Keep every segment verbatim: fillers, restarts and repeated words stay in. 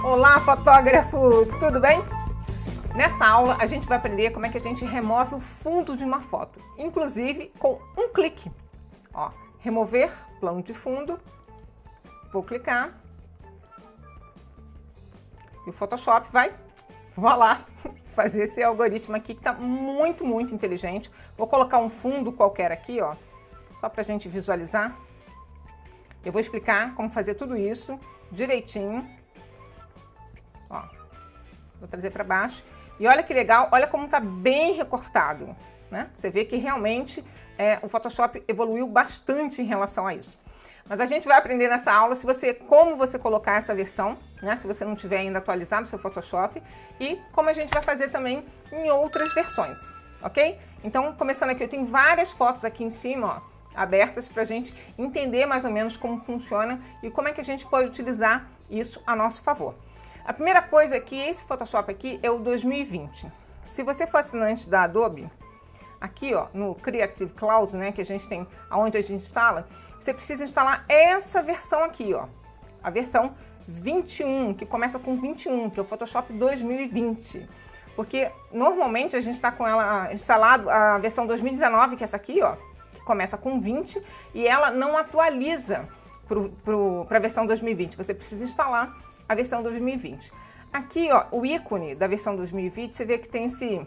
Olá, fotógrafo! Tudo bem? Nessa aula a gente vai aprender como é que a gente remove o fundo de uma foto, inclusive com um clique. Ó, remover plano de fundo, vou clicar e o Photoshop vai, vou lá, fazer esse algoritmo aqui que está muito, muito inteligente. Vou colocar um fundo qualquer aqui, ó, só para a gente visualizar. Eu vou explicar como fazer tudo isso direitinho. Ó, vou trazer para baixo. E olha que legal, olha como está bem recortado, né? Você vê que realmente é, o Photoshop evoluiu bastante em relação a isso. Mas a gente vai aprender nessa aula se você, como você colocar essa versão, né? Se você não tiver ainda atualizado o seu Photoshop, e como a gente vai fazer também em outras versões, ok? Então, começando aqui, eu tenho várias fotos aqui em cima, ó, abertas para a gente entender mais ou menos como funciona e como é que a gente pode utilizar isso a nosso favor. A primeira coisa é que esse Photoshop aqui é o dois mil e vinte. Se você for assinante da Adobe, aqui ó, no Creative Cloud, né, que a gente tem, aonde a gente instala, você precisa instalar essa versão aqui, ó, a versão vinte e um, que começa com vinte e um, que é o Photoshop dois mil e vinte. Porque normalmente a gente está com ela instalado a versão dois mil e dezenove, que é essa aqui, ó, que começa com vinte, e ela não atualiza para a versão dois mil e vinte. Você precisa instalar a versão dois mil e vinte. Aqui, ó, o ícone da versão dois mil e vinte, você vê que tem esse,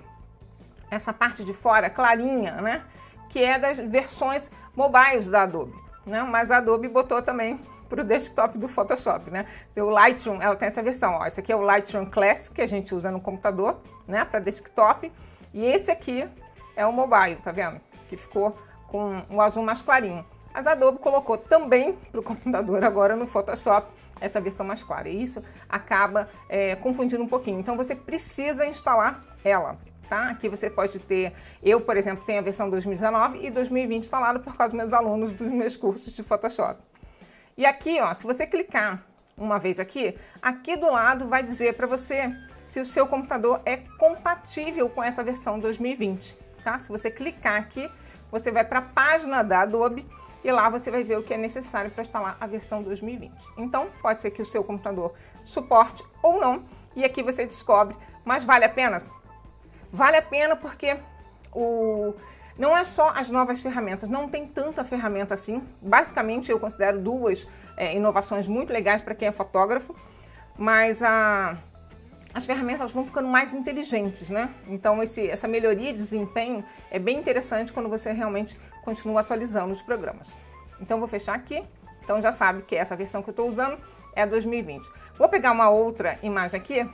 essa parte de fora clarinha, né? Que é das versões mobiles da Adobe, né? Mas a Adobe botou também para o desktop do Photoshop, né? O Lightroom, ela tem essa versão, ó. Esse aqui é o Lightroom Classic, que a gente usa no computador, né? Para desktop. E esse aqui é o mobile, tá vendo? Que ficou com o azul mais clarinho. Mas a Adobe colocou também para o computador agora no Photoshop essa versão mais clara. E isso acaba é, confundindo um pouquinho. Então você precisa instalar ela, tá? Aqui você pode ter, eu por exemplo tenho a versão dois mil e dezenove e dois mil e vinte instalada por causa dos meus alunos dos meus cursos de Photoshop. E aqui, ó, se você clicar uma vez aqui, aqui do lado vai dizer para você se o seu computador é compatível com essa versão dois mil e vinte, tá? Se você clicar aqui, você vai para a página da Adobe e lá você vai ver o que é necessário para instalar a versão dois mil e vinte. Então, pode ser que o seu computador suporte ou não, e aqui você descobre, mas vale a pena? Vale a pena porque o... não é só as novas ferramentas, não tem tanta ferramenta assim. Basicamente, eu considero duas é, inovações muito legais para quem é fotógrafo, mas a... as ferramentas vão ficando mais inteligentes, né? Então, esse, essa melhoria de desempenho é bem interessante quando você realmente continua atualizando os programas. Então, vou fechar aqui. Então, já sabe que essa versão que eu estou usando é a dois mil e vinte. Vou pegar uma outra imagem aqui.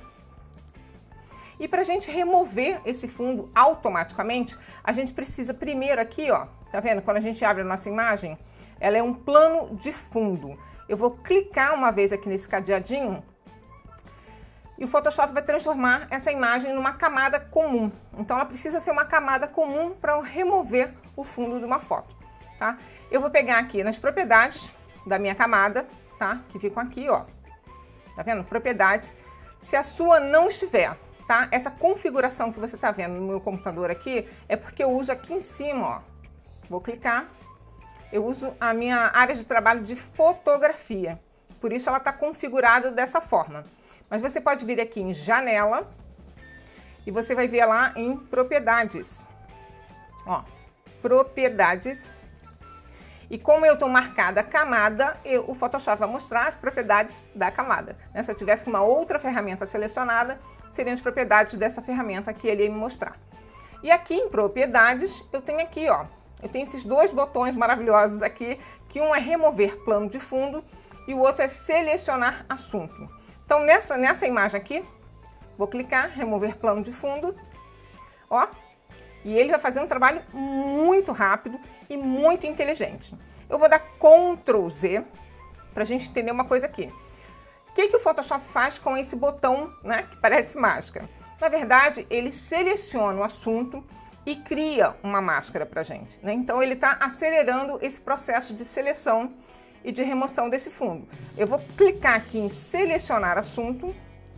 E para a gente remover esse fundo automaticamente, a gente precisa primeiro aqui, ó, tá vendo? Quando a gente abre a nossa imagem, ela é um plano de fundo. Eu vou clicar uma vez aqui nesse cadeadinho e o Photoshop vai transformar essa imagem numa camada comum. Então ela precisa ser uma camada comum para remover o fundo de uma foto, tá? Eu vou pegar aqui nas propriedades da minha camada, tá? Que ficam aqui, ó. Tá vendo? Propriedades. Se a sua não estiver, tá? Essa configuração que você tá vendo no meu computador aqui é porque eu uso aqui em cima, ó. Vou clicar. Eu uso a minha área de trabalho de fotografia. Por isso ela tá configurada dessa forma. Mas você pode vir aqui em janela e você vai ver lá em propriedades. Ó, propriedades. E como eu estou marcada a camada, eu, o Photoshop vai mostrar as propriedades da camada, né? Se eu tivesse uma outra ferramenta selecionada, seriam as propriedades dessa ferramenta que ele ia me mostrar. E aqui em propriedades, eu tenho aqui, ó, eu tenho esses dois botões maravilhosos aqui, que um é remover plano de fundo e o outro é selecionar assunto. Então, nessa, nessa imagem aqui, vou clicar, remover plano de fundo, ó, e ele vai fazer um trabalho muito rápido e muito inteligente. Eu vou dar control Z para a gente entender uma coisa aqui. O que, que o Photoshop faz com esse botão, né, que parece máscara? Na verdade, ele seleciona o assunto e cria uma máscara para a gente, né? Então, ele está acelerando esse processo de seleção e de remoção desse fundo. Eu vou clicar aqui em selecionar assunto.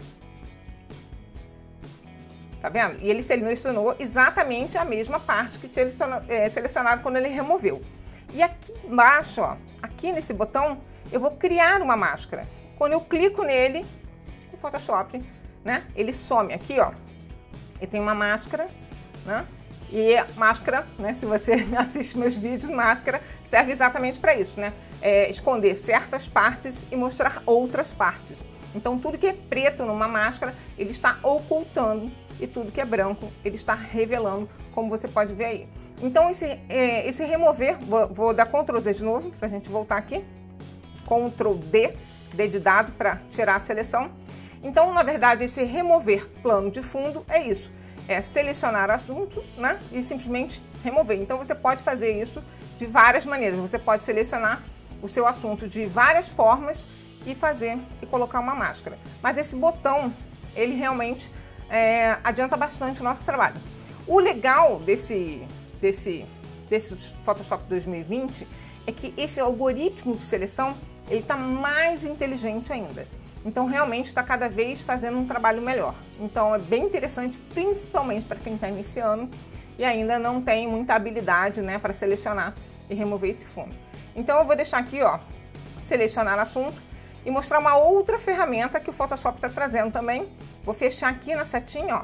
Tá vendo? E ele selecionou exatamente a mesma parte que tinha é, selecionado quando ele removeu. E aqui embaixo, ó, aqui nesse botão, eu vou criar uma máscara. Quando eu clico nele, o Photoshop, né, ele some aqui, ó, ele tem uma máscara, né, e a máscara, né, se você assiste meus vídeos, máscara serve exatamente para isso, né, é esconder certas partes e mostrar outras partes. Então tudo que é preto numa máscara, ele está ocultando, e tudo que é branco, ele está revelando, como você pode ver aí. Então esse, é, esse remover, vou, vou dar control Z de novo, para a gente voltar aqui, control D, D de dado, para tirar a seleção. Então, na verdade, esse remover plano de fundo é isso, é selecionar assunto, né, e simplesmente remover. Então você pode fazer isso de várias maneiras, você pode selecionar o seu assunto de várias formas e fazer e colocar uma máscara. Mas esse botão, ele realmente é, adianta bastante o nosso trabalho. O legal desse, desse, desse Photoshop dois mil e vinte é que esse algoritmo de seleção, ele está mais inteligente ainda. Então realmente está cada vez fazendo um trabalho melhor. Então é bem interessante, principalmente para quem está iniciando e ainda não tem muita habilidade, né, para selecionar e remover esse fundo. Então eu vou deixar aqui, ó, selecionar assunto e mostrar uma outra ferramenta que o Photoshop está trazendo também. Vou fechar aqui na setinha, ó,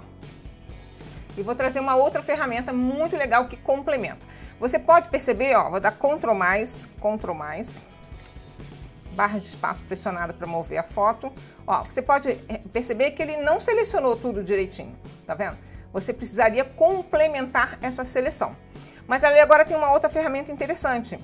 e vou trazer uma outra ferramenta muito legal que complementa. Você pode perceber, ó, vou dar control mais, control mais, barra de espaço pressionada para mover a foto. Ó, você pode perceber que ele não selecionou tudo direitinho, tá vendo? Você precisaria complementar essa seleção. Mas ali agora tem uma outra ferramenta interessante.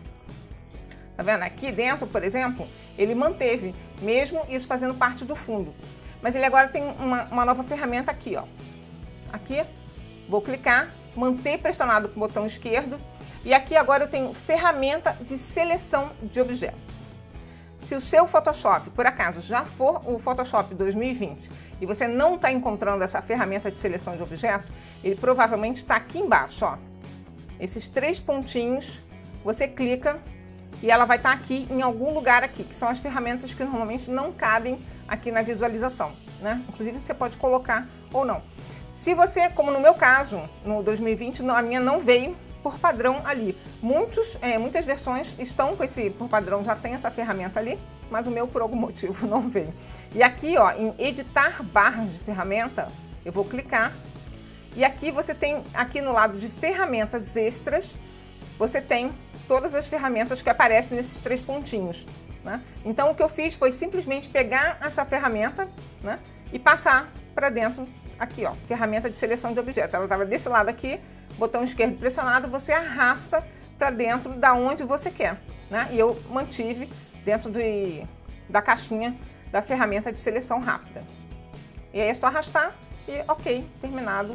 Tá vendo? Aqui dentro, por exemplo, ele manteve, mesmo isso fazendo parte do fundo. Mas ele agora tem uma, uma nova ferramenta aqui, ó. Aqui, vou clicar, manter pressionado com o botão esquerdo. E aqui agora eu tenho ferramenta de seleção de objeto. Se o seu Photoshop, por acaso, já for o Photoshop dois mil e vinte e você não está encontrando essa ferramenta de seleção de objeto, ele provavelmente está aqui embaixo, ó. Esses três pontinhos, você clica e ela vai estar aqui em algum lugar aqui, que são as ferramentas que normalmente não cabem aqui na visualização, né? Inclusive você pode colocar ou não. Se você, como no meu caso, no dois mil e vinte, a minha não veio por padrão ali. Muitos, é, muitas versões estão com esse por padrão, já tem essa ferramenta ali, mas o meu por algum motivo não veio. E aqui, ó, em editar barras de ferramenta, eu vou clicar e aqui você tem, aqui no lado de ferramentas extras, você tem todas as ferramentas que aparecem nesses três pontinhos, né? Então o que eu fiz foi simplesmente pegar essa ferramenta, né, e passar para dentro aqui, ó, ferramenta de seleção de objeto. Ela estava desse lado aqui, botão esquerdo pressionado, você arrasta para dentro da onde você quer, né? E eu mantive dentro de, da caixinha da ferramenta de seleção rápida. E aí é só arrastar e ok, terminado.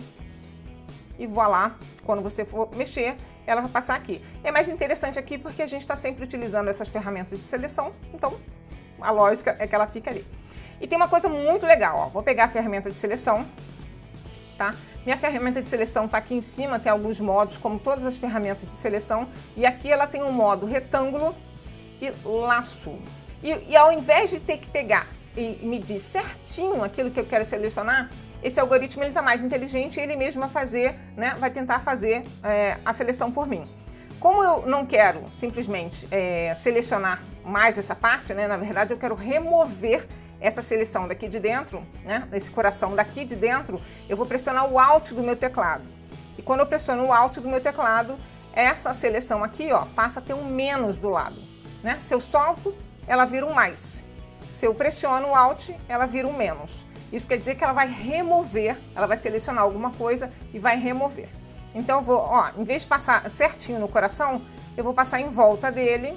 E voilá, quando você for mexer, ela vai passar aqui. É mais interessante aqui porque a gente está sempre utilizando essas ferramentas de seleção, então a lógica é que ela fica ali. E tem uma coisa muito legal, ó, vou pegar a ferramenta de seleção, tá? Minha ferramenta de seleção está aqui em cima, tem alguns modos, como todas as ferramentas de seleção, e aqui ela tem um modo retângulo e laço. E, e ao invés de ter que pegar e medir certinho aquilo que eu quero selecionar, esse algoritmo ele está mais inteligente e ele mesmo vai fazer, né, vai tentar fazer é, a seleção por mim. Como eu não quero simplesmente é, selecionar mais essa parte, né, na verdade eu quero remover essa seleção daqui de dentro, né, esse coração daqui de dentro, eu vou pressionar o Alt do meu teclado. E quando eu pressiono o Alt do meu teclado, essa seleção aqui, ó, passa a ter um menos do lado, né? Se eu solto, ela vira um mais. Se eu pressiono o Alt, ela vira um menos. Isso quer dizer que ela vai remover, ela vai selecionar alguma coisa e vai remover. Então eu vou, ó, em vez de passar certinho no coração, eu vou passar em volta dele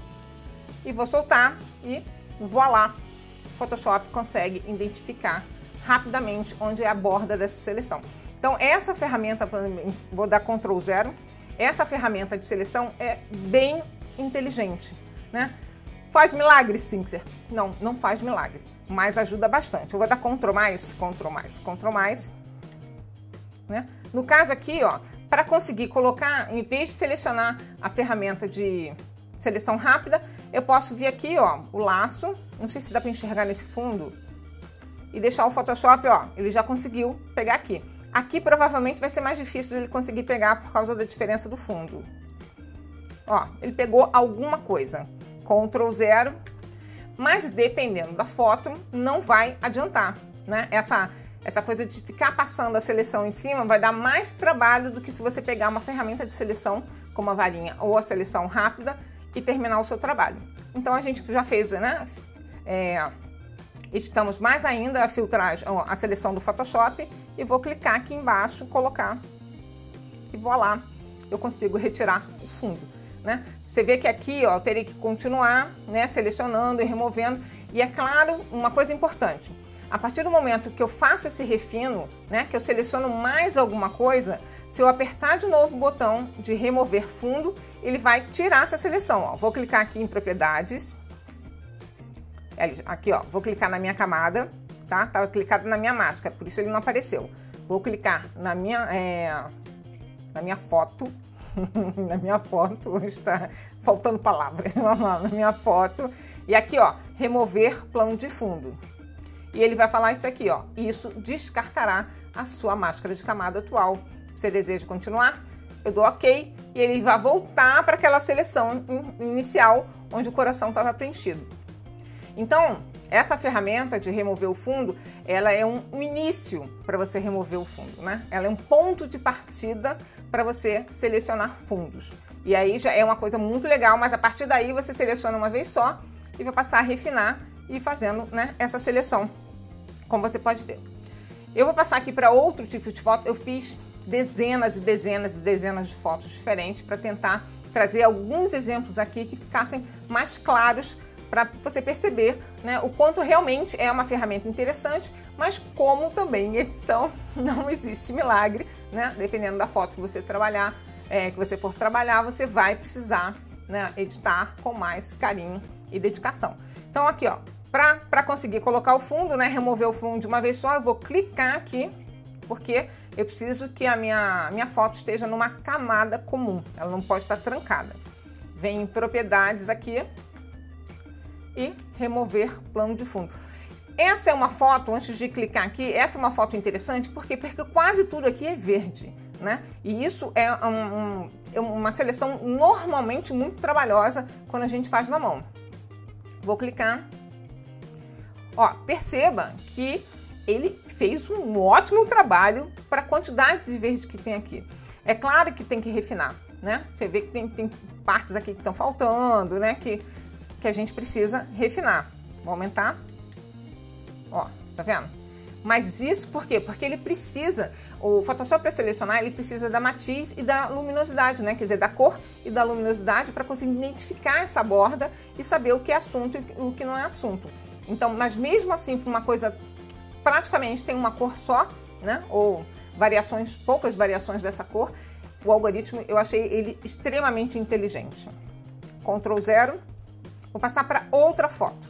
e vou soltar e voilá. O Photoshop consegue identificar rapidamente onde é a borda dessa seleção. Então essa ferramenta, vou dar control zero, essa ferramenta de seleção é bem inteligente, né? Faz milagre, Cynthia? Não, não faz milagre, mas ajuda bastante. Eu vou dar control mais, control mais, control mais, né? No caso aqui, ó, para conseguir colocar, em vez de selecionar a ferramenta de seleção rápida, eu posso vir aqui, ó, o laço, não sei se dá para enxergar nesse fundo, e deixar o Photoshop, ó, ele já conseguiu pegar aqui. Aqui provavelmente vai ser mais difícil ele conseguir pegar por causa da diferença do fundo. Ó, ele pegou alguma coisa. control zero. mas dependendo da foto, não vai adiantar, né? Essa, essa coisa de ficar passando a seleção em cima vai dar mais trabalho do que se você pegar uma ferramenta de seleção, como a varinha ou a seleção rápida, e terminar o seu trabalho. Então a gente já fez, né? É, editamos mais ainda a filtragem, a seleção do Photoshop, e vou clicar aqui embaixo, colocar, e vou lá, eu consigo retirar o fundo, né? Você vê que aqui, ó, eu teria que continuar, né, selecionando e removendo. E é claro, uma coisa importante, a partir do momento que eu faço esse refino, né, que eu seleciono mais alguma coisa, se eu apertar de novo o botão de remover fundo, ele vai tirar essa seleção, ó. Vou clicar aqui em propriedades, aqui, ó, vou clicar na minha camada, tá? Tava clicado na minha máscara, por isso ele não apareceu. Vou clicar na minha, é, na minha foto, na minha foto, está faltando palavras, na minha foto, e aqui, ó, remover plano de fundo. E ele vai falar isso aqui, ó, isso descartará a sua máscara de camada atual. Você deseja continuar? Eu dou OK, e ele vai voltar para aquela seleção inicial, onde o coração estava preenchido. Então, essa ferramenta de remover o fundo, ela é um início para você remover o fundo, né? Ela é um ponto de partida para você selecionar fundos. E aí já é uma coisa muito legal, mas a partir daí você seleciona uma vez só e vai passar a refinar e ir fazendo, né, essa seleção, como você pode ver. Eu vou passar aqui para outro tipo de foto. Eu fiz dezenas e dezenas e dezenas de fotos diferentes para tentar trazer alguns exemplos aqui que ficassem mais claros para você perceber, né, o quanto realmente é uma ferramenta interessante, mas como também em edição não existe milagre, né? Dependendo da foto que você trabalhar, é, que você for trabalhar, você vai precisar, né, editar com mais carinho e dedicação. Então aqui, ó, para conseguir colocar o fundo, né, remover o fundo de uma vez só, eu vou clicar aqui, porque eu preciso que a minha, minha foto esteja numa camada comum, ela não pode estar trancada. Vem em propriedades aqui, e remover plano de fundo. Essa é uma foto, antes de clicar aqui, essa é uma foto interessante, porque, porque quase tudo aqui é verde, né? E isso é um, um, é uma seleção normalmente muito trabalhosa quando a gente faz na mão. Vou clicar. Ó, perceba que ele fez um ótimo trabalho para a quantidade de verde que tem aqui. É claro que tem que refinar, né? Você vê que tem, tem partes aqui que estão faltando, né? Que que a gente precisa refinar. Vou aumentar. Ó, tá vendo? Mas isso por quê? Porque ele precisa, o Photoshop para selecionar, ele precisa da matiz e da luminosidade, né? Quer dizer, da cor e da luminosidade para conseguir identificar essa borda e saber o que é assunto e o que não é assunto. Então, mas mesmo assim, para uma coisa praticamente tem uma cor só, né? Ou variações, poucas variações dessa cor, o algoritmo, eu achei ele extremamente inteligente. control zero. Vou passar para outra foto.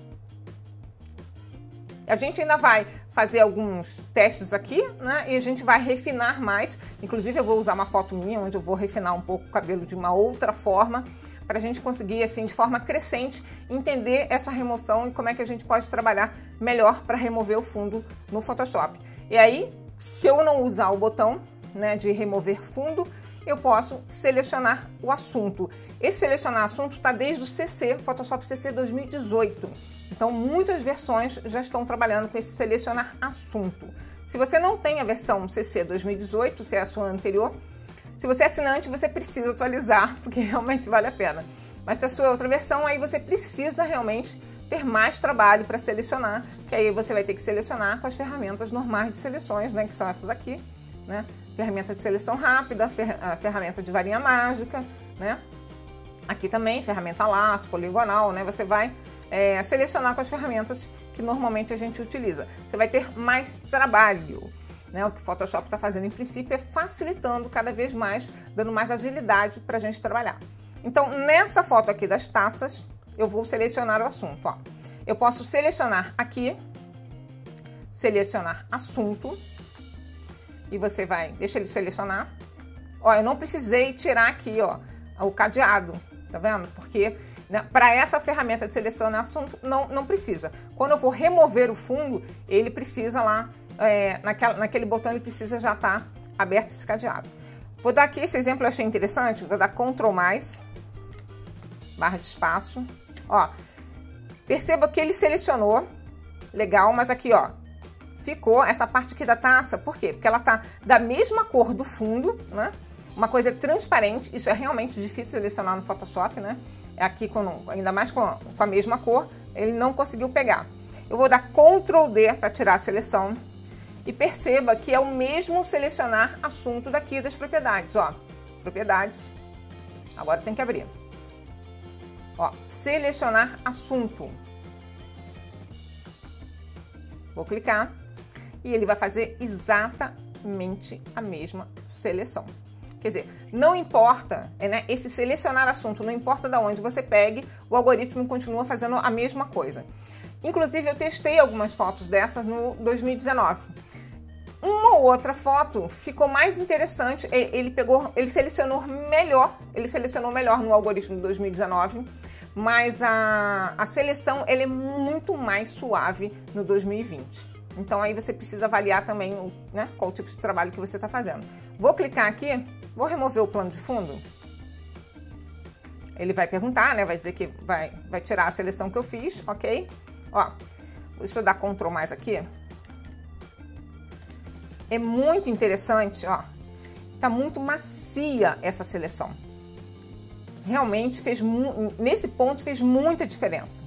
A gente ainda vai fazer alguns testes aqui, né? E a gente vai refinar mais. Inclusive eu vou usar uma foto minha onde eu vou refinar um pouco o cabelo de uma outra forma, para a gente conseguir, assim, de forma crescente, entender essa remoção e como é que a gente pode trabalhar melhor para remover o fundo no Photoshop. E aí, se eu não usar o botão, né, de remover fundo, eu posso selecionar o assunto. Esse selecionar assunto está desde o C C, Photoshop C C dois mil e dezoito. Então, muitas versões já estão trabalhando com esse selecionar assunto. Se você não tem a versão C C dois mil e dezoito, se é a sua anterior, se você é assinante, você precisa atualizar, porque realmente vale a pena. Mas se a sua é outra versão, aí você precisa realmente ter mais trabalho para selecionar, que aí você vai ter que selecionar com as ferramentas normais de seleções, né, que são essas aqui, né? Ferramenta de seleção rápida, fer a ferramenta de varinha mágica, né? Aqui também, ferramenta laço, poligonal, né? Você vai é, selecionar com as ferramentas que normalmente a gente utiliza. Você vai ter mais trabalho, né? O que o Photoshop está fazendo, em princípio, é facilitando cada vez mais, dando mais agilidade para a gente trabalhar. Então, nessa foto aqui das taças, eu vou selecionar o assunto, ó. Eu posso selecionar aqui, selecionar assunto, e você vai, deixa ele selecionar. Ó, eu não precisei tirar aqui, ó, o cadeado, tá vendo? Porque, né, para essa ferramenta de selecionar assunto, não, não precisa. Quando eu for remover o fundo, ele precisa lá, é, naquela, naquele botão, ele precisa já estar aberto esse cadeado. Vou dar aqui esse exemplo, eu achei interessante, vou dar control mais, barra de espaço. Ó, Perceba que ele selecionou, legal, mas aqui, ó, ficou essa parte aqui da taça, por quê? Porque ela tá da mesma cor do fundo, né? Uma coisa transparente, isso é realmente difícil selecionar no Photoshop, né? Aqui, com, ainda mais com a, com a mesma cor, ele não conseguiu pegar. Eu vou dar control D para tirar a seleção. E perceba que é o mesmo selecionar assunto daqui das propriedades, ó. Propriedades. Agora tem que abrir. Ó, selecionar assunto. Vou clicar e ele vai fazer exatamente a mesma seleção. Quer dizer, não importa, né, esse selecionar assunto, não importa de onde você pegue, o algoritmo continua fazendo a mesma coisa. Inclusive, eu testei algumas fotos dessas no dois mil e dezenove. Uma ou outra foto ficou mais interessante, ele pegou, ele selecionou melhor, ele selecionou melhor no algoritmo de dois mil e dezenove, mas a, a seleção ele é muito mais suave no dois mil e vinte. Então aí você precisa avaliar também, né, qual tipo de trabalho que você está fazendo. Vou clicar aqui, vou remover o plano de fundo. Ele vai perguntar, né, vai dizer que vai, vai tirar a seleção que eu fiz, ok? Ó, deixa eu dar control mais aqui. É muito interessante, ó, tá muito macia essa seleção. Realmente fez, nesse ponto fez muita diferença.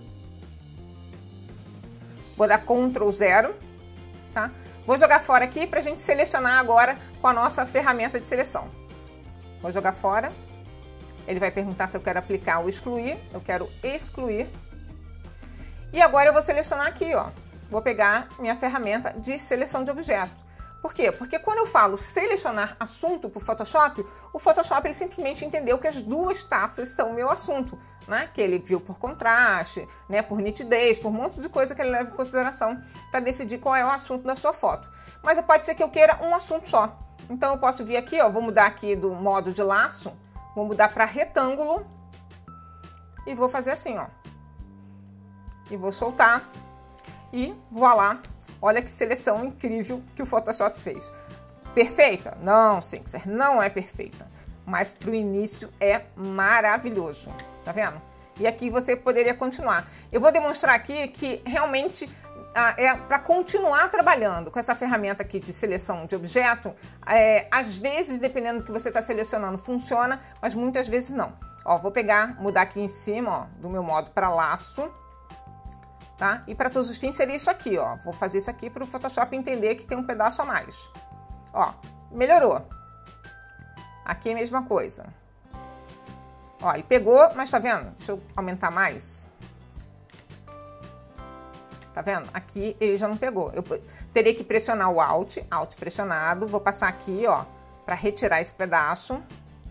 Vou dar control zero, tá? Vou jogar fora aqui pra gente selecionar agora com a nossa ferramenta de seleção. Vou jogar fora. Ele vai perguntar se eu quero aplicar ou excluir. Eu quero excluir. E agora eu vou selecionar aqui, ó. Vou pegar minha ferramenta de seleção de objeto. Por quê? Porque quando eu falo selecionar assunto para o Photoshop, o Photoshop ele simplesmente entendeu que as duas taças são o meu assunto, né? Que ele viu por contraste, né? Por nitidez, por um monte de coisa que ele leva em consideração para decidir qual é o assunto da sua foto. Mas pode ser que eu queira um assunto só. Então eu posso vir aqui, ó, vou mudar aqui do modo de laço, vou mudar para retângulo e vou fazer assim, ó. E vou soltar e voilá. Olha que seleção incrível que o Photoshop fez. Perfeita? Não, Sincser, não é perfeita. Mas para o início é maravilhoso. Tá vendo? E aqui você poderia continuar. Eu vou demonstrar aqui que realmente ah, é para continuar trabalhando com essa ferramenta aqui de seleção de objeto. É, às vezes, dependendo do que você está selecionando, funciona, mas muitas vezes não. Ó, vou pegar, mudar aqui em cima, ó, do meu modo para laço. Tá? E para todos os fins seria isso aqui, ó. Vou fazer isso aqui para o Photoshop entender que tem um pedaço a mais. Ó, melhorou. Aqui é a mesma coisa. Ó, ele pegou, mas tá vendo? Deixa eu aumentar mais. Tá vendo? Aqui ele já não pegou. Eu teria que pressionar o Alt, Alt pressionado. Vou passar aqui, ó, para retirar esse pedaço.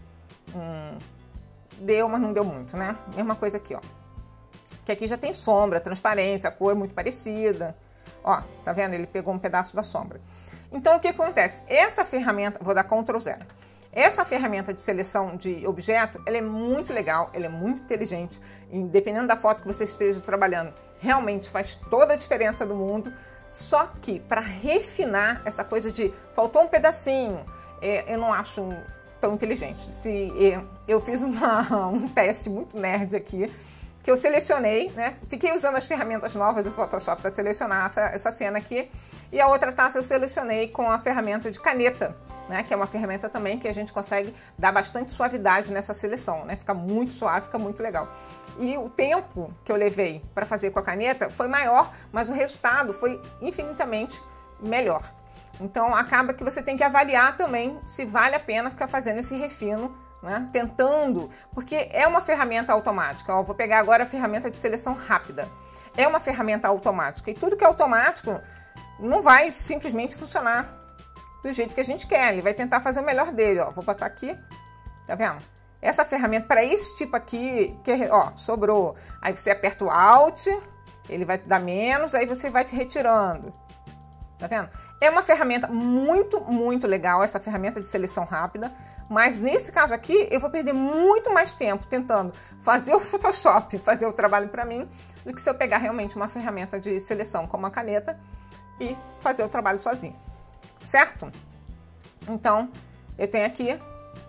Hum, deu, mas não deu muito, né? Mesma coisa aqui, ó. Que aqui já tem sombra, transparência, a cor é muito parecida. Ó, tá vendo? Ele pegou um pedaço da sombra. Então, o que acontece? Essa ferramenta, vou dar control zero. Essa ferramenta de seleção de objeto, ela é muito legal, ela é muito inteligente. E dependendo da foto que você esteja trabalhando, realmente faz toda a diferença do mundo. Só que, para refinar essa coisa de faltou um pedacinho, é, eu não acho tão inteligente. Se, é, eu fiz uma, um teste muito nerd aqui, que eu selecionei, né? Fiquei usando as ferramentas novas do Photoshop para selecionar essa, essa cena aqui. E a outra taça eu selecionei com a ferramenta de caneta, né? Que é uma ferramenta também que a gente consegue dar bastante suavidade nessa seleção, né? Fica muito suave, fica muito legal. E o tempo que eu levei para fazer com a caneta foi maior, mas o resultado foi infinitamente melhor. Então acaba que você tem que avaliar também se vale a pena ficar fazendo esse refino, né? Tentando, porque é uma ferramenta automática. Ó, vou pegar agora a ferramenta de seleção rápida. É uma ferramenta automática e tudo que é automático não vai simplesmente funcionar do jeito que a gente quer. Ele vai tentar fazer o melhor dele. Ó, vou botar aqui, tá vendo? Essa ferramenta para esse tipo aqui, que, ó, sobrou. Aí você aperta o Alt, ele vai te dar menos, aí você vai te retirando. Tá vendo? É uma ferramenta muito, muito legal, essa ferramenta de seleção rápida. Mas nesse caso aqui, eu vou perder muito mais tempo tentando fazer o Photoshop, fazer o trabalho para mim, do que se eu pegar realmente uma ferramenta de seleção como a caneta e fazer o trabalho sozinho. Certo? Então, eu tenho aqui,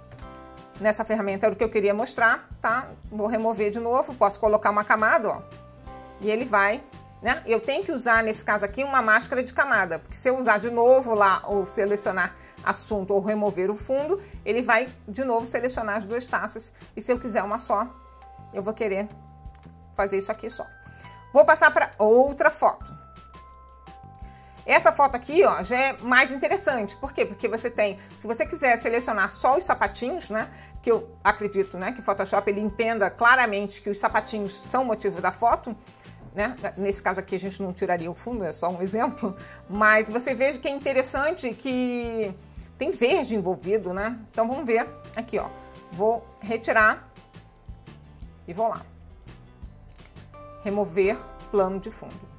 nessa ferramenta era o que eu queria mostrar, tá? Vou remover de novo, posso colocar uma camada, ó. E ele vai, né? Eu tenho que usar, nesse caso aqui, uma máscara de camada, porque se eu usar de novo lá, ou selecionar assunto, ou remover o fundo, ele vai de novo selecionar as duas taças. E se eu quiser uma só, eu vou querer fazer isso aqui só. Vou passar para outra foto. Essa foto aqui, ó, já é mais interessante. Por quê? Porque você tem, se você quiser selecionar só os sapatinhos, né? Que eu acredito, né, que o Photoshop ele entenda claramente que os sapatinhos são o motivo da foto, né? Nesse caso aqui a gente não tiraria o fundo, é só um exemplo. Mas você veja que é interessante que tem verde envolvido, né? Então vamos ver aqui, ó. Vou retirar e vou lá. Remover plano de fundo.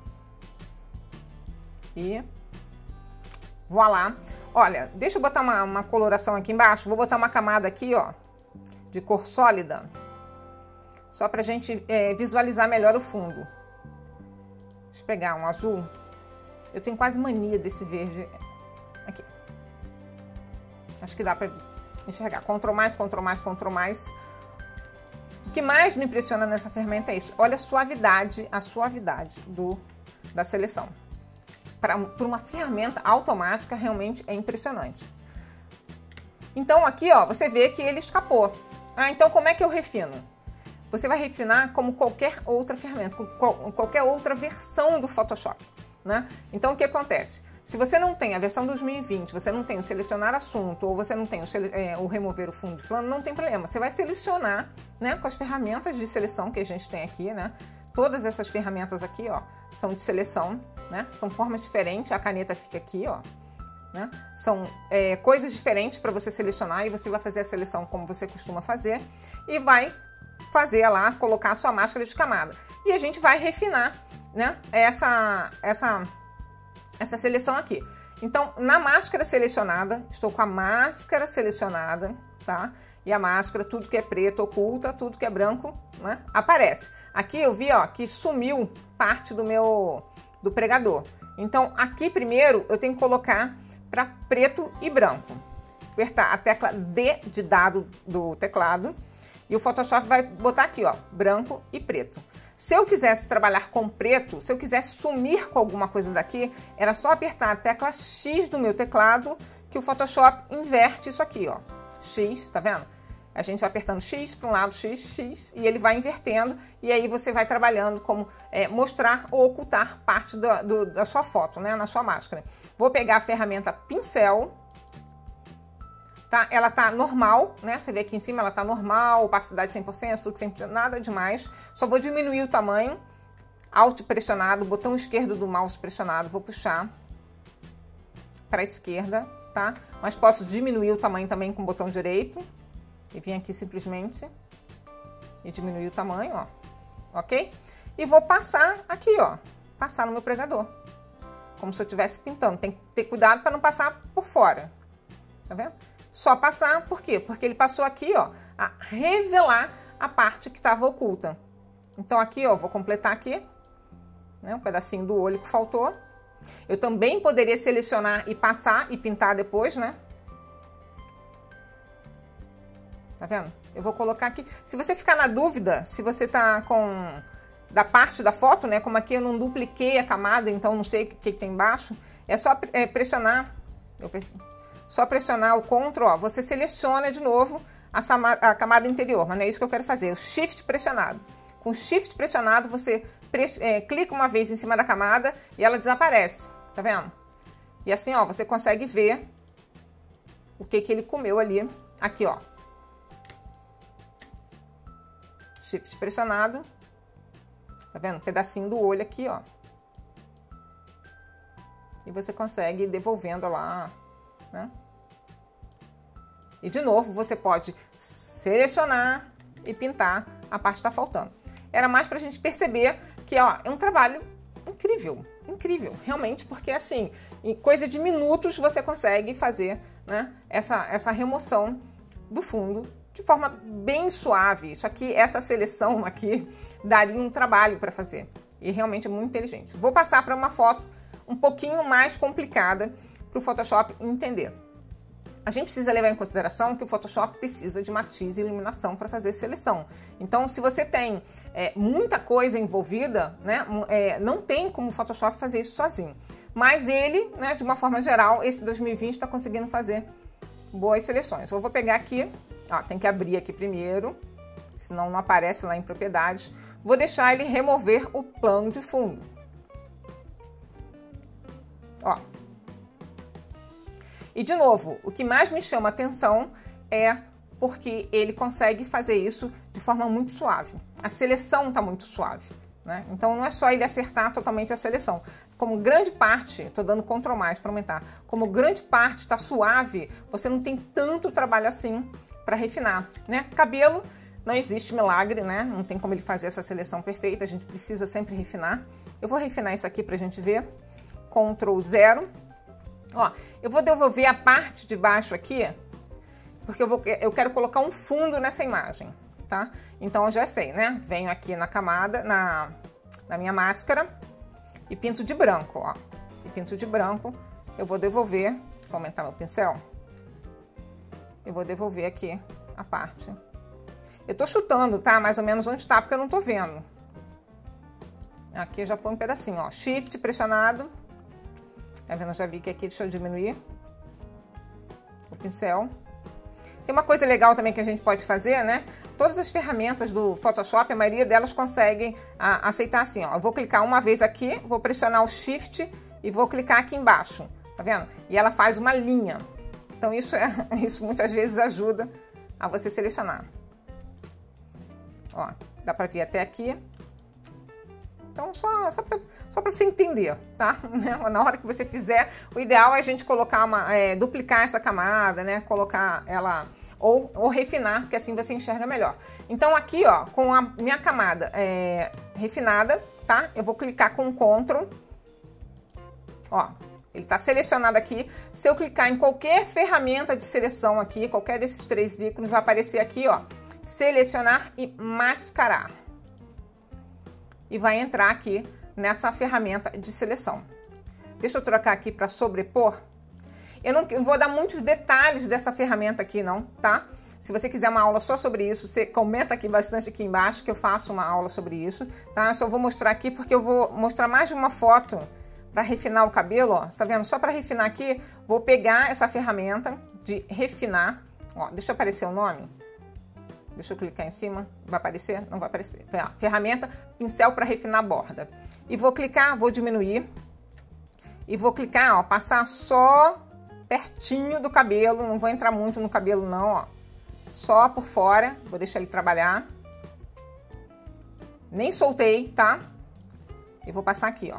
E voilá. Olha, deixa eu botar uma, uma coloração aqui embaixo. Vou botar uma camada aqui, ó, de cor sólida. Só pra gente é, visualizar melhor o fundo. Deixa eu pegar um azul. Eu tenho quase mania desse verde. Aqui. Acho que dá pra enxergar. Ctrl mais, Ctrl mais, Ctrl mais. O que mais me impressiona nessa ferramenta é isso. Olha a suavidade, a suavidade do, da seleção. Para uma ferramenta automática, realmente é impressionante. Então aqui, ó, você vê que ele escapou. Ah, então como é que eu refino? Você vai refinar como qualquer outra ferramenta, com qualquer outra versão do Photoshop, né? Então o que acontece? Se você não tem a versão dois mil e vinte, você não tem o selecionar assunto, ou você não tem o, é, o remover o fundo de plano, não tem problema. Você vai selecionar, né, com as ferramentas de seleção que a gente tem aqui, né? Todas essas ferramentas aqui, ó, são de seleção, né? São formas diferentes, a caneta fica aqui, ó, né? São é, coisas diferentes para você selecionar e você vai fazer a seleção como você costuma fazer e vai fazer lá, colocar a sua máscara de camada. E a gente vai refinar, né, essa, essa, essa seleção aqui. Então, na máscara selecionada, estou com a máscara selecionada, tá? E a máscara, tudo que é preto oculta, tudo que é branco, né, aparece. Aqui eu vi, ó, que sumiu parte do meu do pregador. Então, aqui primeiro eu tenho que colocar para preto e branco. Apertar a tecla D de dado do teclado e o Photoshop vai botar aqui, ó, branco e preto. Se eu quisesse trabalhar com preto, se eu quisesse sumir com alguma coisa daqui, era só apertar a tecla X do meu teclado que o Photoshop inverte isso aqui, ó. X, tá vendo? A gente vai apertando X para um lado, X, X, e ele vai invertendo, e aí você vai trabalhando como é, mostrar ou ocultar parte do, do, da sua foto, né, na sua máscara. Vou pegar a ferramenta pincel, tá? Ela tá normal, né? Você vê aqui em cima, ela tá normal, opacidade cem por cento, fluxo cem por cento, nada demais. Só vou diminuir o tamanho, Alt pressionado, botão esquerdo do mouse pressionado, vou puxar para a esquerda, tá? Mas posso diminuir o tamanho também com o botão direito. E vim aqui simplesmente e diminuir o tamanho, ó, ok? E vou passar aqui, ó, passar no meu pregador, como se eu estivesse pintando. Tem que ter cuidado para não passar por fora, tá vendo? Só passar, por quê? Porque ele passou aqui, ó, a revelar a parte que estava oculta. Então aqui, ó, vou completar aqui, né, um pedacinho do olho que faltou. Eu também poderia selecionar e passar e pintar depois, né? Tá vendo? Eu vou colocar aqui. Se você ficar na dúvida, se você tá com da parte da foto, né? Como aqui eu não dupliquei a camada, então não sei o que, que tem embaixo, é só é, pressionar. Eu, só pressionar o Ctrl, ó. Você seleciona de novo a, a camada interior, mas não é isso que eu quero fazer. O Shift pressionado. Com Shift pressionado, você pres, é, clica uma vez em cima da camada e ela desaparece. Tá vendo? E assim, ó, você consegue ver o que que ele comeu ali. Aqui, ó. Shift pressionado, tá vendo? Um pedacinho do olho aqui, ó. E você consegue ir devolvendo lá, né? E de novo, você pode selecionar e pintar a parte que tá faltando. Era mais pra gente perceber que, ó, é um trabalho incrível, incrível, realmente, porque assim, em coisa de minutos você consegue fazer, né, essa, essa remoção do fundo de forma bem suave. Isso aqui, essa seleção aqui, daria um trabalho para fazer. E realmente é muito inteligente. Vou passar para uma foto um pouquinho mais complicada para o Photoshop entender. A gente precisa levar em consideração que o Photoshop precisa de matiz e iluminação para fazer seleção. Então, se você tem é, muita coisa envolvida, né, é, não tem como o Photoshop fazer isso sozinho. Mas ele, né, de uma forma geral, esse dois mil e vinte está conseguindo fazer boas seleções. Eu vou pegar aqui, ó, tem que abrir aqui primeiro, senão não aparece lá em propriedades. Vou deixar ele remover o plano de fundo. Ó. E de novo, o que mais me chama a atenção é porque ele consegue fazer isso de forma muito suave. A seleção está muito suave, né? Então não é só ele acertar totalmente a seleção. Como grande parte, estou dando control mais para aumentar, como grande parte está suave, você não tem tanto trabalho assim para refinar, né? Cabelo, não existe milagre, né? Não tem como ele fazer essa seleção perfeita, a gente precisa sempre refinar. Eu vou refinar isso aqui para a gente ver. control zero. Ó, eu vou devolver a parte de baixo aqui, porque eu, vou, eu quero colocar um fundo nessa imagem, tá? Então eu já sei, né? Venho aqui na camada, na, na minha máscara e pinto de branco, ó. E pinto de branco, eu vou devolver, deixa eu aumentar meu pincel. Eu vou devolver aqui a parte. Eu tô chutando, tá? Mais ou menos onde tá, porque eu não tô vendo. Aqui já foi um pedacinho, ó. Shift pressionado. Tá vendo? Eu já vi que aqui, deixa eu diminuir o pincel. Tem uma coisa legal também que a gente pode fazer, né? Todas as ferramentas do Photoshop, a maioria delas conseguem a, aceitar assim, ó. Eu vou clicar uma vez aqui, vou pressionar o Shift e vou clicar aqui embaixo, tá vendo? E ela faz uma linha. Então isso, é, isso muitas vezes ajuda a você selecionar. Ó, dá pra vir até aqui. Então, só, só para só pra você entender, tá? Na hora que você fizer, o ideal é a gente colocar uma, é, duplicar essa camada, né? Colocar ela, ou, ou refinar, porque assim você enxerga melhor. Então, aqui, ó, com a minha camada é, refinada, tá? Eu vou clicar com Ctrl. Ó, ele tá selecionado aqui. Se eu clicar em qualquer ferramenta de seleção aqui, qualquer desses três ícones, vai aparecer aqui, ó, selecionar e mascarar. E vai entrar aqui nessa ferramenta de seleção. Deixa eu trocar aqui para sobrepor. Eu não eu vou dar muitos detalhes dessa ferramenta aqui não, tá? Se você quiser uma aula só sobre isso, você comenta aqui bastante aqui embaixo que eu faço uma aula sobre isso, tá? Eu só vou mostrar aqui porque eu vou mostrar mais de uma foto para refinar o cabelo, ó. Você tá vendo? Só para refinar aqui, vou pegar essa ferramenta de refinar. Ó, deixa eu aparecer o nome. Deixa eu clicar em cima, vai aparecer? Não vai aparecer. Ferramenta, pincel para refinar a borda. E vou clicar, vou diminuir. E vou clicar, ó, passar só pertinho do cabelo. Não vou entrar muito no cabelo não, ó. Só por fora, vou deixar ele trabalhar. Nem soltei, tá? E vou passar aqui, ó.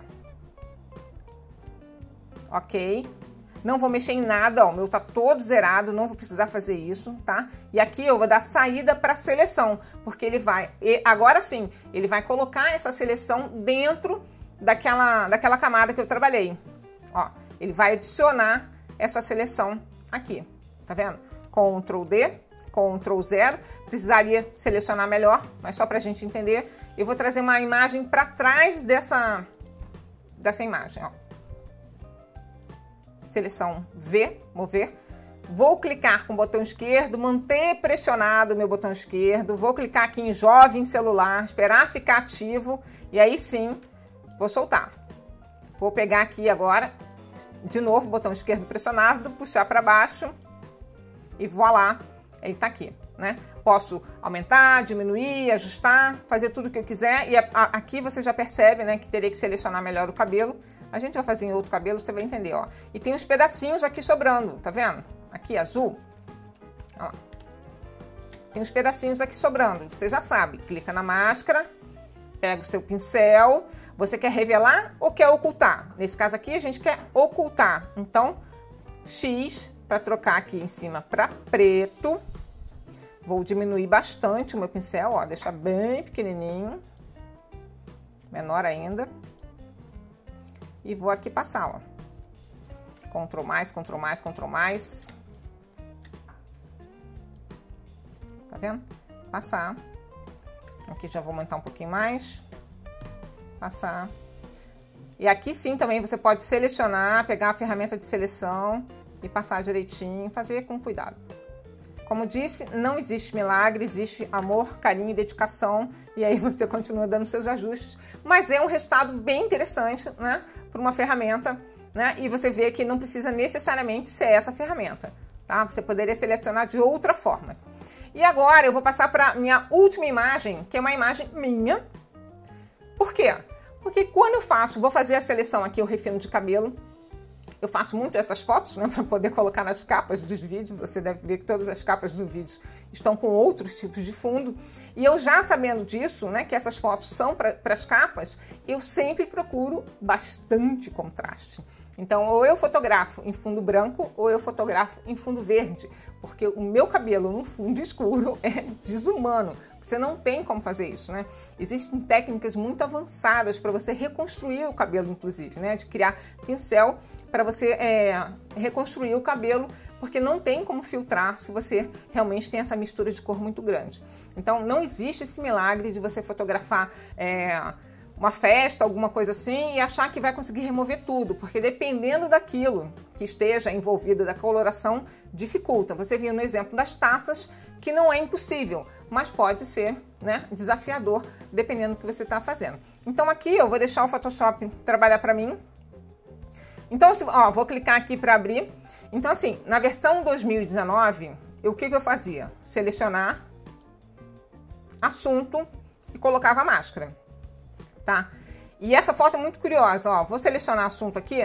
Ok. Não vou mexer em nada, ó, o meu tá todo zerado, não vou precisar fazer isso, tá? E aqui eu vou dar saída para seleção, porque ele vai, e agora sim, ele vai colocar essa seleção dentro daquela, daquela camada que eu trabalhei. Ó, ele vai adicionar essa seleção aqui, tá vendo? control D, control zero, precisaria selecionar melhor, mas só pra gente entender, eu vou trazer uma imagem para trás dessa, dessa imagem, ó. Seleção V, mover. Vou clicar com o botão esquerdo, manter pressionado o meu botão esquerdo. Vou clicar aqui em jovem celular, esperar ficar ativo e aí sim vou soltar. Vou pegar aqui agora, de novo, botão esquerdo pressionado, puxar para baixo e voilá, ele tá aqui, né? Posso aumentar, diminuir, ajustar, fazer tudo o que eu quiser e a, a, aqui você já percebe, né, que teria que selecionar melhor o cabelo. A gente vai fazer em outro cabelo, você vai entender, ó. E tem uns pedacinhos aqui sobrando, tá vendo? Aqui, azul. Ó. Tem uns pedacinhos aqui sobrando, você já sabe. Clica na máscara, pega o seu pincel. Você quer revelar ou quer ocultar? Nesse caso aqui, a gente quer ocultar. Então, X, para trocar aqui em cima para preto. Vou diminuir bastante o meu pincel, ó. Deixar bem pequenininho. Menor ainda. E vou aqui passar, ó. Ctrl mais, Ctrl mais, Ctrl mais. Tá vendo? Passar. Aqui já vou aumentar um pouquinho mais. Passar. E aqui sim também você pode selecionar, pegar a ferramenta de seleção e passar direitinho, fazer com cuidado. Como disse, não existe milagre, existe amor, carinho e dedicação, e aí você continua dando seus ajustes, mas é um resultado bem interessante, né, para uma ferramenta, né, e você vê que não precisa necessariamente ser essa ferramenta, tá? Você poderia selecionar de outra forma. E agora eu vou passar para minha última imagem, que é uma imagem minha. Por quê? Porque quando eu faço, vou fazer a seleção aqui, o refino de cabelo, eu faço muito essas fotos, né, para poder colocar nas capas dos vídeos. Você deve ver que todas as capas do vídeo estão com outros tipos de fundo. E eu já sabendo disso, né, que essas fotos são para as capas, eu sempre procuro bastante contraste. Então, ou eu fotografo em fundo branco, ou eu fotografo em fundo verde, porque o meu cabelo no fundo escuro é desumano. Você não tem como fazer isso, né? Existem técnicas muito avançadas para você reconstruir o cabelo, inclusive, né? De criar pincel para você é, reconstruir o cabelo, porque não tem como filtrar se você realmente tem essa mistura de cor muito grande. Então, não existe esse milagre de você fotografar é, uma festa, alguma coisa assim, e achar que vai conseguir remover tudo, porque dependendo daquilo que esteja envolvido da coloração, dificulta. Você viu no exemplo das taças, que não é impossível, mas pode ser, né, desafiador, dependendo do que você está fazendo. Então aqui eu vou deixar o Photoshop trabalhar para mim. Então, ó, vou clicar aqui para abrir. Então assim, na versão dois mil e dezenove, eu, o que, que eu fazia? Selecionar assunto e colocava a máscara, tá? E essa foto é muito curiosa, ó, vou selecionar assunto aqui.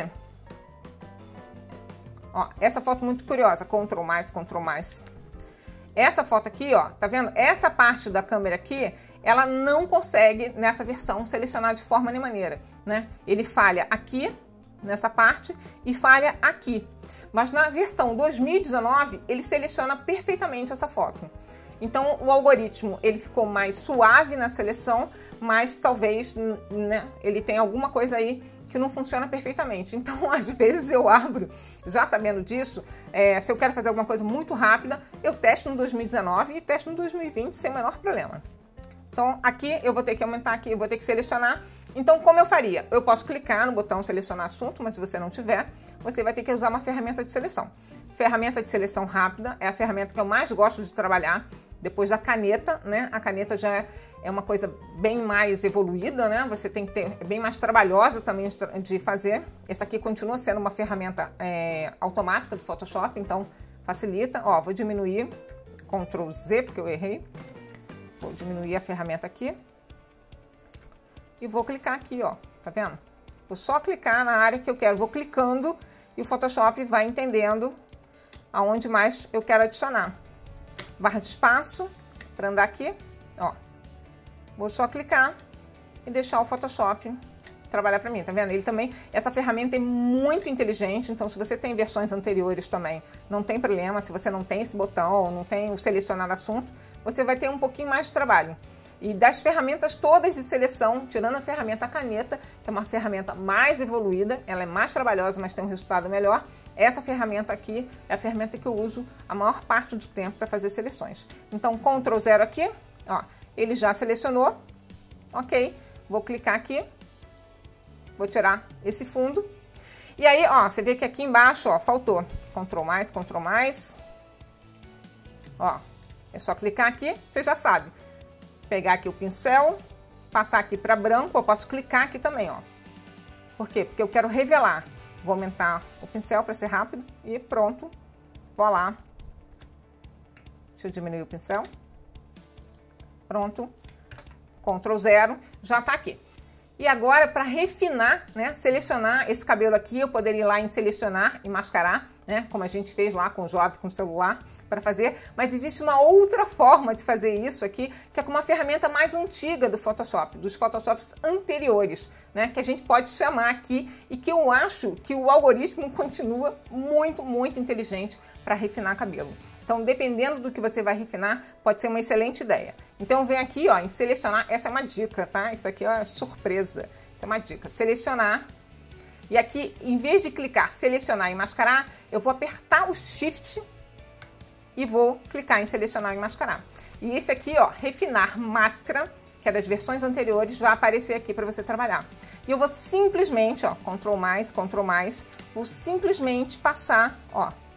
Ó, essa foto muito curiosa, Ctrl mais, Ctrl mais. Essa foto aqui, ó, tá vendo? Essa parte da câmera aqui, ela não consegue, nessa versão, selecionar de forma nem maneira, né? Ele falha aqui, nessa parte, e falha aqui. Mas na versão dois mil e dezenove, ele seleciona perfeitamente essa foto. Então, o algoritmo, ele ficou mais suave na seleção, mas talvez, né, ele tenha alguma coisa aí que não funciona perfeitamente. Então, às vezes eu abro, já sabendo disso, é, se eu quero fazer alguma coisa muito rápida, eu testo no dois mil e dezenove e testo no dois mil e vinte sem o menor problema. Então, aqui eu vou ter que aumentar aqui, eu vou ter que selecionar. Então, como eu faria? Eu posso clicar no botão selecionar assunto, mas se você não tiver, você vai ter que usar uma ferramenta de seleção. Ferramenta de seleção rápida é a ferramenta que eu mais gosto de trabalhar, depois da caneta, né? A caneta já é É uma coisa bem mais evoluída, né? Você tem que ter, é bem mais trabalhosa também de fazer. Essa aqui continua sendo uma ferramenta é, automática do Photoshop, então facilita. Ó, vou diminuir, Ctrl Z, porque eu errei. Vou diminuir a ferramenta aqui. E vou clicar aqui, ó, tá vendo? Vou só clicar na área que eu quero, vou clicando e o Photoshop vai entendendo aonde mais eu quero adicionar. Barra de espaço, para andar aqui, ó. Vou só clicar e deixar o Photoshop trabalhar para mim, tá vendo? Ele também, essa ferramenta é muito inteligente, então se você tem versões anteriores também, não tem problema, se você não tem esse botão, não tem o selecionar assunto, você vai ter um pouquinho mais de trabalho. E das ferramentas todas de seleção, tirando a ferramenta caneta, que é uma ferramenta mais evoluída, ela é mais trabalhosa, mas tem um resultado melhor, essa ferramenta aqui é a ferramenta que eu uso a maior parte do tempo para fazer seleções. Então, Ctrl zero aqui, ó. Ele já selecionou, ok, vou clicar aqui, vou tirar esse fundo, e aí, ó, você vê que aqui embaixo, ó, faltou, Ctrl mais, Ctrl mais, ó, é só clicar aqui, você já sabe, pegar aqui o pincel, passar aqui para branco, eu posso clicar aqui também, ó, por quê? Porque eu quero revelar, vou aumentar o pincel para ser rápido, e pronto, vou lá, deixa eu diminuir o pincel. Pronto, Ctrl zero, já tá aqui. E agora, para refinar, né, selecionar esse cabelo aqui, eu poderia ir lá em selecionar e mascarar, né, como a gente fez lá com o Jovem, com o celular, para fazer. Mas existe uma outra forma de fazer isso aqui, que é com uma ferramenta mais antiga do Photoshop, dos Photoshops anteriores, né, que a gente pode chamar aqui e que eu acho que o algoritmo continua muito, muito inteligente para refinar cabelo. Então, dependendo do que você vai refinar, pode ser uma excelente ideia. Então, vem aqui, ó, em selecionar, essa é uma dica, tá? Isso aqui é surpresa, isso é uma dica. Selecionar, e aqui, em vez de clicar selecionar e mascarar, eu vou apertar o Shift e vou clicar em selecionar e mascarar. E esse aqui, ó, refinar máscara, que é das versões anteriores, vai aparecer aqui para você trabalhar. E eu vou simplesmente, ó, Ctrl mais, Ctrl mais, vou simplesmente passar, ó,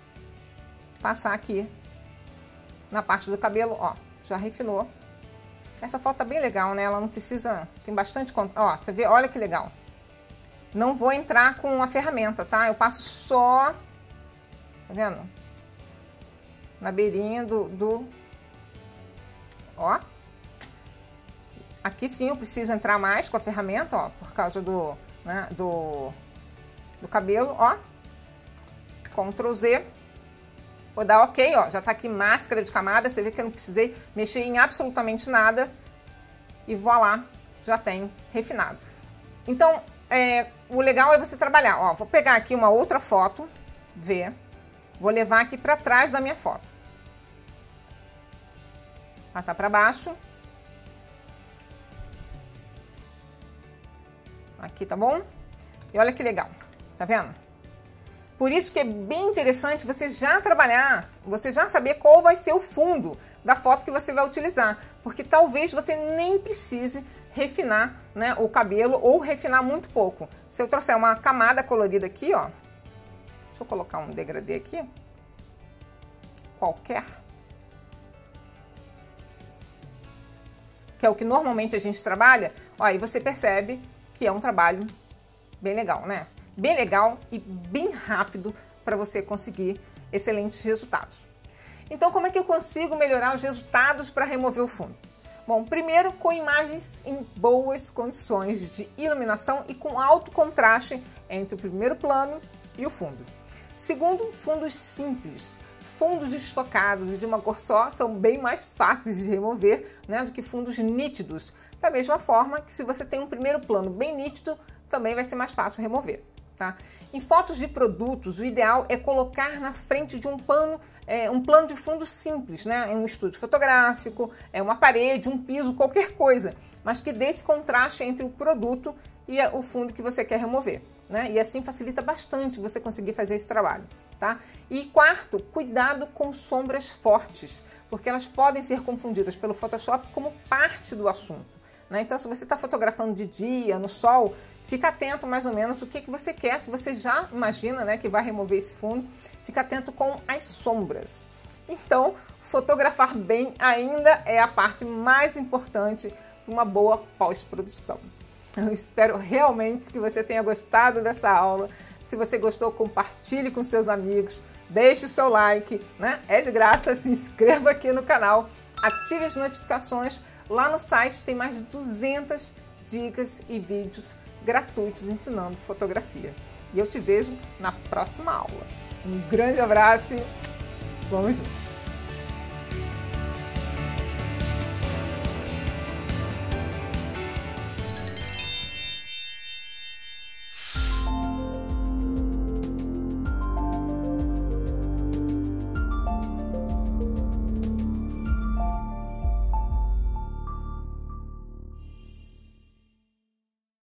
passar aqui na parte do cabelo, ó, já refinou. Essa foto tá bem legal, né? Ela não precisa, tem bastante, ó, você vê, olha que legal. Não vou entrar com a ferramenta, tá? Eu passo só, tá vendo? Na beirinha do, do, ó. Aqui sim eu preciso entrar mais com a ferramenta, ó, por causa do, né, do, do cabelo, ó. Ctrl Z. Vou dar ok, ó, já tá aqui máscara de camada, você vê que eu não precisei mexer em absolutamente nada. E voilá, já tem refinado. Então, é, o legal é você trabalhar, ó, vou pegar aqui uma outra foto, ver, vou levar aqui para trás da minha foto. Passar para baixo. Aqui, tá bom? E olha que legal, tá vendo? Por isso que é bem interessante você já trabalhar, você já saber qual vai ser o fundo da foto que você vai utilizar, porque talvez você nem precise refinar, né, o cabelo ou refinar muito pouco. Se eu trouxer uma camada colorida aqui, ó, deixa eu colocar um degradê aqui, qualquer, que é o que normalmente a gente trabalha, ó, aí você percebe que é um trabalho bem legal, né? Bem legal e bem rápido para você conseguir excelentes resultados. Então, como é que eu consigo melhorar os resultados para remover o fundo? Bom, primeiro com imagens em boas condições de iluminação e com alto contraste entre o primeiro plano e o fundo. Segundo, fundos simples. Fundos desfocados e de uma cor só são bem mais fáceis de remover, né, do que fundos nítidos. Da mesma forma que se você tem um primeiro plano bem nítido, também vai ser mais fácil remover. Tá? Em fotos de produtos, o ideal é colocar na frente de um pano, é, um plano de fundo simples, né? Em um estúdio fotográfico, é uma parede, um piso, qualquer coisa, mas que dê esse contraste entre o produto e o fundo que você quer remover, né? E assim facilita bastante você conseguir fazer esse trabalho, tá? E quarto, cuidado com sombras fortes, porque elas podem ser confundidas pelo Photoshop como parte do assunto, né? Então, se você está fotografando de dia, no sol, fica atento mais ou menos do que, que você quer. Se você já imagina, né, que vai remover esse fundo, fica atento com as sombras. Então, fotografar bem ainda é a parte mais importante para uma boa pós-produção. Eu espero realmente que você tenha gostado dessa aula. Se você gostou, compartilhe com seus amigos, deixe o seu like, né? É de graça, se inscreva aqui no canal, ative as notificações. Lá no site tem mais de duzentas dicas e vídeos gratuitos ensinando fotografia. E eu te vejo na próxima aula. Um grande abraço e vamos juntos!